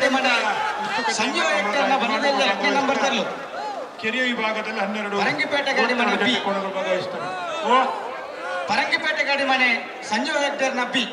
ಕಡಿಮೆ ಸಂಜೀವ ಹೆಕ್ಟರ್ನ ಬನದಲ್ಲಿ 10ನೇ ನಂಬರ್ ತರಲು ಕೆರೆಯ ವಿಭಾಗದಲ್ಲಿ 12 ಪರಂಗಿಪೇಟೆ ಗಾಡಿಮನೆ ಬಿ ಪರಂಗಿಪೇಟೆ ಗಾಡಿಮನೆ ಸಂಜೀವ ಹೆಕ್ಟರ್ನ ಬಿ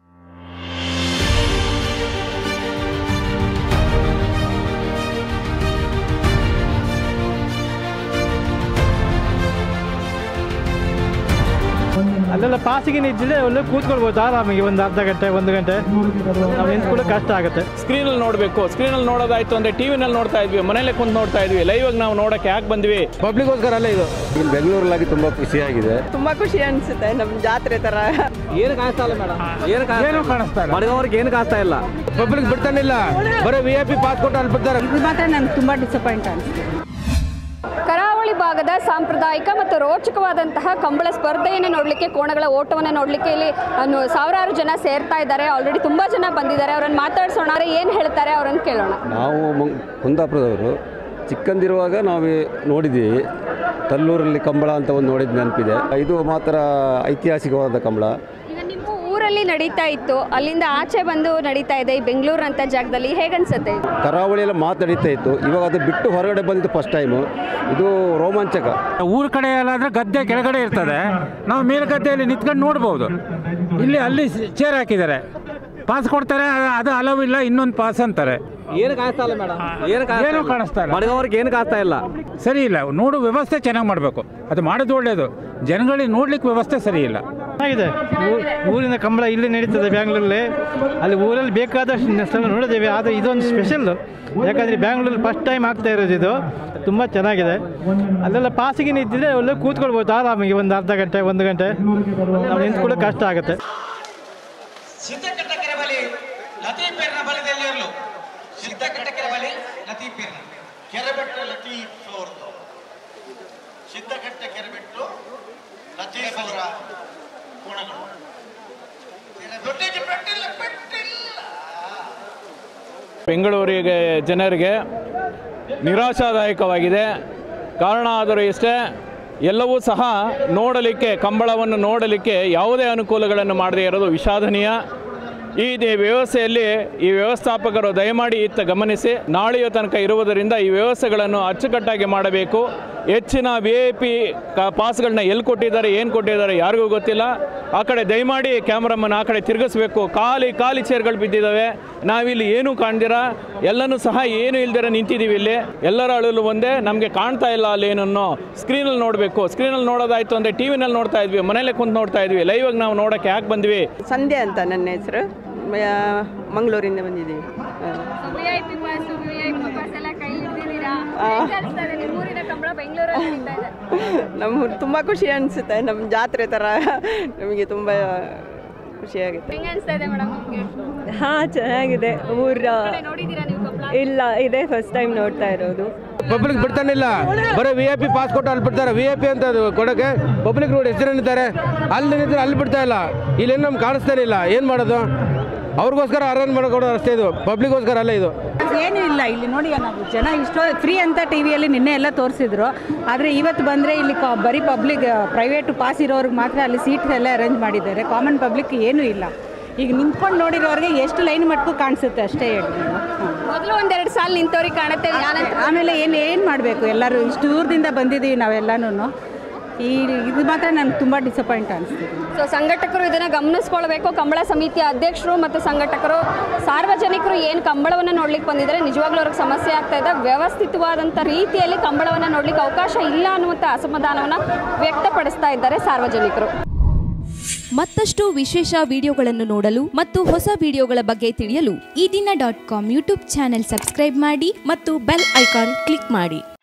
ಅಲ್ಲೆಲ್ಲ ಪಾಸಿಗೆ ನಿಂತಿದ್ರೆ ಒಳ್ಳೆ ಕೂತ್ಕೊಳ್ಬೋದು ಆರಾಮಾಗಿ ಒಂದು ಅರ್ಧ ಗಂಟೆ 1 ಗಂಟೆ ನಾವು ನಿಂತ್ಕೊಳ್ಳೋಕೆ ಕಷ್ಟ ಆಗುತ್ತೆ. ಸ್ಕ್ರೀನಲ್ಲಿ ನೋಡಬೇಕು, ಸ್ಕ್ರೀನಲ್ಲಿ ನೋಡೋದಾಯ್ತು ಅಂದರೆ ಟಿವಿನಲ್ಲಿ ನೋಡ್ತಾ ಇದ್ವಿ, ಮನೇಲೆ ಕುಂತು ನೋಡ್ತಾ ಇದ್ವಿ. ಲೈವ್ ಆಗಿ ನಾವು ನೋಡೋಕೆ ಯಾಕೆ ಬಂದ್ವಿ? ಪಬ್ಲಿಕ್ಗೋಸ್ಕರ ಅಲ್ಲ ಇದು. ಇಲ್ಲಿ ಬೆಂಗಳೂರಲ್ಲಿ ತುಂಬ ಖುಷಿಯಾಗಿದೆ, ತುಂಬಾ ಖುಷಿ ಅನಿಸುತ್ತೆ. ನಮ್ಮ ಜಾತ್ರೆ ತರ ಏನು ಕಾಣಿಸ್ತಾ ಇಲ್ಲ ಮೇಡಮ್, ಏನು ಕಾಣಿಸ್ತಾ ಇಲ್ಲ, ಬಡಗವ್ರಿಗೆ ಏನು ಕಾಣಿಸ್ತಾ ಇಲ್ಲ. ಪಬ್ಲಿಕ್ ಬಿಡ್ತಾನಿಲ್ಲ, ಬರೀ VIP ಪಾಸ್ ಕೊಟ್ಟು ಅಲ್ಲಿ ಬಿಡ್ತಾರೆ. ಇದು ಮಾತ್ರ ನನಗೆ ತುಂಬಾ ಡಿಸಪಾಯಿಂಟ್ ಅನಿಸುತ್ತೆ. ಕರಾವಳಿ ಭಾಗದ ಸಾಂಪ್ರದಾಯಿಕ ಮತ್ತು ರೋಚಕವಾದಂತಹ ಕಂಬಳ ಸ್ಪರ್ಧೆಯನ್ನು ನೋಡಲಿಕ್ಕೆ, ಕೋಣಗಳ ಓಟವನ್ನು ನೋಡಲಿಕ್ಕೆ ಇಲ್ಲಿ ಸಾವಿರಾರು ಜನ ಸೇರ್ತಾ ಇದ್ದಾರೆ. ಆಲ್ರೆಡಿ ತುಂಬ ಜನ ಬಂದಿದ್ದಾರೆ. ಅವರನ್ನು ಮಾತಾಡ್ಸೋಣ, ಏನು ಹೇಳ್ತಾರೆ ಅವರನ್ನು ಕೇಳೋಣ. ನಾವು ಕುಂದಾಪುರದವರು. ಚಿಕ್ಕಂದಿರುವಾಗ ನಾವು ನೋಡಿದ್ದೀವಿ, ತಲ್ಲೂರಲ್ಲಿ ಕಂಬಳ ಅಂತ ಒಂದು ನೋಡಿದ ನೆನಪಿದೆ. ಇದು ಮಾತ್ರ ಐತಿಹಾಸಿಕವಾದ ಕಂಬಳ. ಈಗ ನಿಮ್ಮ ಊರಲ್ಲಿ ನಡೀತಾ ಇತ್ತು, ಅಲ್ಲಿಂದ ಆಚೆ ಬಂದು ನಡೀತಾ ಇದೆ ಈ ಬೆಂಗಳೂರು ಅಂತ ಜಾಗದಲ್ಲಿ, ಹೇಗನ್ಸುತ್ತೆ? ಕರಾವಳಿಯೆಲ್ಲ ನಡೀತಾ ಇತ್ತು, ಇವಾಗ ಅದು ಬಿಟ್ಟು ಹೊರಗಡೆ ಬಂದಿತ್ತು ಫಸ್ಟ್ ಟೈಮು. ಇದು ರೋಮಾಂಚಕ. ಊರ ಕಡೆ ಎಲ್ಲಾದ್ರೆ ಗದ್ದೆ ಕೆಳಗಡೆ ಇರ್ತದೆ, ನಾವು ಮೇಲ್ಗದ್ದೆಯಲ್ಲಿ ನಿಂತ್ಕೊಂಡು ನೋಡ್ಬೋದು. ಅಲ್ಲಿ ಚೇರ್ ಹಾಕಿದ್ದಾರೆ, ಪಾಸ್ ಕೊಡ್ತಾರೆ, ಅದು ಅಲವ್ ಇಲ್ಲ, ಇನ್ನೊಂದು ಪಾಸ್ ಅಂತಾರೆ. ಏನು ಕಾಣಿಸ್ತಾ ಇಲ್ಲ ಮೇಡಮ್, ಏನು ಕಾಣಿಸ್ತಾ ಇಲ್ಲ, ಬಡಗವ್ರಿಗೆ ಏನು ಕಾಣಿಸ್ತಾ ಇಲ್ಲ. ಸರಿ ಇಲ್ಲ, ನೋಡು ವ್ಯವಸ್ಥೆ ಚೆನ್ನಾಗಿ ಮಾಡಬೇಕು. ಅದು ಮಾಡೋದು ಒಳ್ಳೆಯದು, ಜನಗಳಿಗೆ ನೋಡ್ಲಿಕ್ಕೆ ವ್ಯವಸ್ಥೆ ಸರಿ ಇಲ್ಲ. ಚೆನ್ನಾಗಿದೆ, ಊರಿನ ಕಂಬಳ ಇಲ್ಲಿ ನಡೀತದೆ ಬ್ಯಾಂಗ್ಳೂರಲ್ಲಿ. ಅಲ್ಲಿ ಊರಲ್ಲಿ ಬೇಕಾದಷ್ಟು ಸ್ಥಳ ನೋಡಿದ್ದೇವೆ, ಆದರೆ ಇದೊಂದು ಸ್ಪೆಷಲ್. ಯಾಕಂದರೆ ಬ್ಯಾಂಗ್ಳೂರಲ್ಲಿ ಫಸ್ಟ್ ಟೈಮ್ ಆಗ್ತಾ ಇರೋದು ಇದು. ತುಂಬ ಚೆನ್ನಾಗಿದೆ. ಅಲ್ಲೆಲ್ಲ ಪಾಸಿಗೆ ನಿಂತಿದ್ರೆ ಒಳ್ಳೆ ಕೂತ್ಕೊಳ್ಬೋದು ಆರಾಮಾಗಿ ಒಂದು ಅರ್ಧ ಗಂಟೆ 1 ಗಂಟೆ ನಾವು ನಿಂತ್ಕೊಳ್ಳೋಕೆ ಕಷ್ಟ ಆಗುತ್ತೆ. ಸಿದ್ದಕಟ್ಟ ಕೆರೆ ಬಳಿ ಲತೀಫೇರ್ನ ಬಲದಲ್ಲಿ ಇರಲು ಸಿದ್ದಕಟ್ಟ ಕೆರೆ ಬಳಿ ಲತೀಫೇರ್ನ ಕೆರೆಬೆಟ್ಟು ಲತೀಫ್ ಅವರದು. ಸಿದ್ದಕಟ್ಟ ಕೆರೆಬೆಟ್ಟು ಲತೀಫ್ ಅವರ ಕೋಣಗಳು. ಬೆಂಗಳೂರಿಗೆ ಜನರಿಗೆ ನಿರಾಶಾದಾಯಕವಾಗಿದೆ. ಕಾರಣ ಆದರೂ ಇಷ್ಟೇ, ಎಲ್ಲವೂ ಸಹ ನೋಡಲಿಕ್ಕೆ, ಕಂಬಳವನ್ನು ನೋಡಲಿಕ್ಕೆ ಯಾವುದೇ ಅನುಕೂಲಗಳನ್ನು ಮಾಡದೇ ಇರೋದು ವಿಷಾದನೀಯ. ಈ ವ್ಯವಸ್ಥೆಯಲ್ಲಿ ಈ ವ್ಯವಸ್ಥಾಪಕರು ದಯಮಾಡಿ ಇತ್ತ ಗಮನಿಸಿ, ನಾಳೆಯ ತನಕ ಇರುವುದರಿಂದ ಈ ವ್ಯವಸ್ಥೆಗಳನ್ನು ಅಚ್ಚುಕಟ್ಟಾಗಿ ಮಾಡಬೇಕು. ಹೆಚ್ಚಿನ VIP ಪಾಸ್ಗಳನ್ನ ಎಲ್ಲಿ ಕೊಟ್ಟಿದ್ದಾರೆ, ಏನು ಕೊಟ್ಟಿದ್ದಾರೆ ಯಾರಿಗೂ ಗೊತ್ತಿಲ್ಲ. ಆ ಕಡೆ ದಯಮಾಡಿ ಕ್ಯಾಮ್ರಾಮನ್ ಆ ಕಡೆ ತಿರುಗಿಸ್ಬೇಕು. ಖಾಲಿ ಚೇರ್ಗಳು ಬಿದ್ದಿದ್ದಾವೆ, ನಾವಿಲ್ಲಿ ಏನೂ ಕಾಣ್ದಿರ, ಎಲ್ಲನೂ ಸಹ ಏನು ಇಲ್ದಿರ ನಿಂತಿದ್ದೀವಿ. ಇಲ್ಲಿ ಎಲ್ಲರ ಅಳಲು ಒಂದೇ, ನಮಗೆ ಕಾಣ್ತಾ ಇಲ್ಲ ಅಲ್ಲಿ ಏನನ್ನು. ಸ್ಕ್ರೀನಲ್ಲಿ ನೋಡಬೇಕು, ಸ್ಕ್ರೀನಲ್ಲಿ ನೋಡೋದಾಯ್ತು ಅಂದರೆ ಟಿವಿನಲ್ಲಿ ನೋಡ್ತಾ ಇದ್ವಿ, ಮನೇಲೆ ಕುಂತು ನೋಡ್ತಾ ಇದ್ವಿ. ಲೈವ್ ಆಗಿ ನಾವು ನೋಡೋಕ್ಕೆ ಯಾಕೆ ಬಂದ್ವಿ? ಸಂಧ್ಯಾ ಅಂತ ನನ್ನ ಹೆಸರು, ಮಂಗಳೂರಿಂದ ಬಂದಿದ್ದೀವಿ. ನಮ್ಮ ತುಂಬ ಖುಷಿ ಅನಿಸುತ್ತೆ, ನಮ್ಮ ಜಾತ್ರೆ ಥರ ನಮಗೆ ತುಂಬ ಖುಷಿಯಾಗುತ್ತೆ. ಹಾಂ, ಚೆನ್ನಾಗಿದೆ. ಇಲ್ಲ, ಇದೇ ಫಸ್ಟ್ ಟೈಮ್ ನೋಡ್ತಾ ಇರೋದು. ಪಬ್ಲಿಕ್ ಬಿಡ್ತಾನಿಲ್ಲ, ಬರೀ VIP ಪಾಸ್ ಕೊಟ್ಟು ಅಲ್ಲಿ ಬಿಡ್ತಾರೆ. VIP ಅಂತ ಕೊಡೋಕ್ಕೆ ಪಬ್ಲಿಕ್ ನೋಡಿ ಎಷ್ಟು ಜನ ನಿಂತಾರೆ, ಅಲ್ಲಿ ನಿಂತಿದ್ರೆ ಅಲ್ಲಿ ಬಿಡ್ತಾ ಇಲ್ಲ. ಇಲ್ಲೇನು ನಮ್ಗೆ ಕಾಣಿಸ್ತಾನೆ ಇಲ್ಲ, ಏನು ಮಾಡೋದು? ಅವ್ರಿಗೋಸ್ಕರ ಅರೇಂಜ್ ಮಾಡಿಕೊಡೋದು ಅಷ್ಟೇ, ಇದು ಪಬ್ಲಿಕ್ಗೋಸ್ಕರ ಅಲ್ಲ. ಇದು ಏನೂ ಇಲ್ಲ ಇಲ್ಲಿ ನೋಡಿ. ನಾವು ಜನ ಇಷ್ಟೋ ಫ್ರೀ ಅಂತ ಟಿವಿಯಲ್ಲಿ ನಿನ್ನೆ ಎಲ್ಲ ತೋರಿಸಿದ್ರು, ಆದರೆ ಇವತ್ತು ಬಂದರೆ ಇಲ್ಲಿ ಬರೀ ಪಬ್ಲಿಕ್ ಪ್ರೈವೇಟು ಪಾಸ್ ಇರೋರಿಗೆ ಮಾತ್ರ ಅಲ್ಲಿ ಸೀಟ್ ಎಲ್ಲ ಅರೇಂಜ್ ಮಾಡಿದ್ದಾರೆ. ಕಾಮನ್ ಪಬ್ಲಿಕ್ ಏನೂ ಇಲ್ಲ. ಈಗ ನಿಂತ್ಕೊಂಡು ನೋಡಿರೋರಿಗೆ ಎಷ್ಟು ಲೈನ್ ಮಟ್ಕು ಕಾಣಿಸುತ್ತೆ ಅಷ್ಟೇ ಹೇಳಿ. ಮೊದಲು 1-2 ಸಾಲ ನಿಂತವ್ರಿಗೆ ಕಾಣುತ್ತೆ, ಆಮೇಲೆ ಏನು ಮಾಡಬೇಕು? ಎಲ್ಲರೂ ಇಷ್ಟು ದೂರದಿಂದ ಬಂದಿದ್ದೀವಿ ನಾವೆಲ್ಲನೂ. ಇದು ಮಾತ್ರ ನನಗೆ ತುಂಬ ಡಿಸಪಾಯಿಂಟ್ ಅನಿಸ್ತಿದೆ. ಸೊ ಸಂಘಟಕರು ಇದನ್ನು ಗಮನಿಸ್ಕೊಳ್ಬೇಕು. ಕಂಬಳ ಸಮಿತಿಯ ಅಧ್ಯಕ್ಷರು ಮತ್ತು ಸಂಘಟಕರು, ಸಾರ್ವಜನಿಕರು ಏನು ಕಂಬಳವನ್ನು ನೋಡ್ಲಿಕ್ಕೆ ಬಂದಿದ್ದಾರೆ, ನಿಜವಾಗ್ಲೂ ಅವ್ರಿಗೆ ಸಮಸ್ಯೆ ಆಗ್ತಾ ಇದೆ. ವ್ಯವಸ್ಥಿತವಾದಂಥ ರೀತಿಯಲ್ಲಿ ಕಂಬಳವನ್ನು ನೋಡ್ಲಿಕ್ಕೆ ಅವಕಾಶ ಇಲ್ಲ ಅನ್ನುವಂಥ ಅಸಮಾಧಾನವನ್ನು ವ್ಯಕ್ತಪಡಿಸ್ತಾ ಇದ್ದಾರೆ ಸಾರ್ವಜನಿಕರು. ಮತ್ತಷ್ಟು ವಿಶೇಷ ವಿಡಿಯೋಗಳನ್ನು ನೋಡಲು ಮತ್ತು ಹೊಸ ವಿಡಿಯೋಗಳ ಬಗ್ಗೆ ತಿಳಿಯಲು ಈ ದಿನ .com ಯೂಟ್ಯೂಬ್ ಚಾನೆಲ್ ಸಬ್ಸ್ಕ್ರೈಬ್ ಮಾಡಿ ಮತ್ತು ಬೆಲ್ ಐಕಾನ್ ಕ್ಲಿಕ್ ಮಾಡಿ.